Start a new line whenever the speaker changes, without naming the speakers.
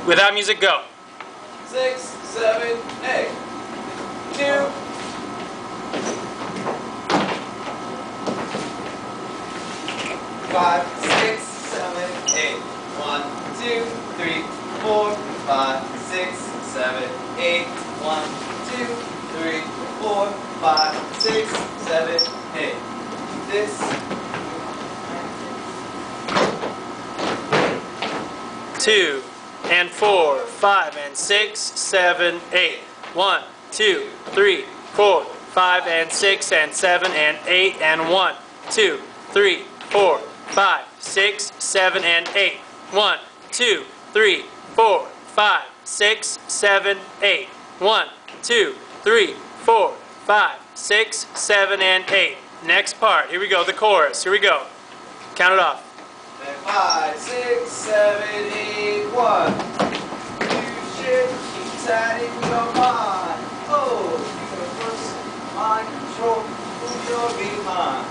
Without music, go.
6, 7, 8. 2. 5, 6, 7, 8. 1, 2, 3, 4, 5, 6, 7, 8. 1, 2, 3, 4, 5, 6, 7, 8. This.
2 and 4, 5 and 6, 7, 8. 1, 2, 3, 4, 5 and 6 and 7 and 8 and 1, 2, 3, 4, 5, 6, 7 and 8. 1, 2, 3, 4, 5, 6, 7, 8. 1, 2, 3, 4, 5, 6, 7 and 8. Next part. Here we go. The chorus. Here we go. Count it off.
5, 6, 7, 8, 1. You should keep that in your mind. Oh, you're the first mind control, who you'll be mine.